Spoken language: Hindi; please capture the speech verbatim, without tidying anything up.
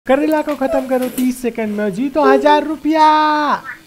करेला को खत्म करो तीस सेकंड में, जीतो हजार रुपया।